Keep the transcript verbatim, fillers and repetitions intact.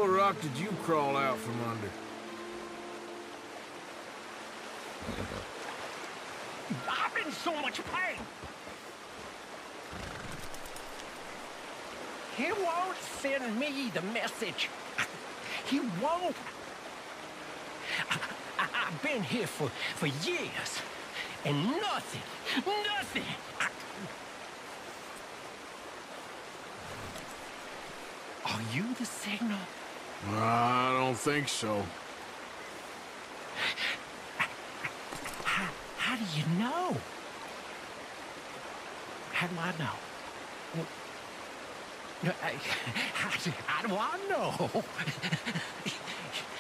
of rock did you crawl out from under? I'm in so much pain. He won't send me the message. He won't. I, I, I've been here for, for years, and nothing, nothing. I, Are you the signal? I don't think so. How, how do you know? How do I know? No, I, how, do, how do I know?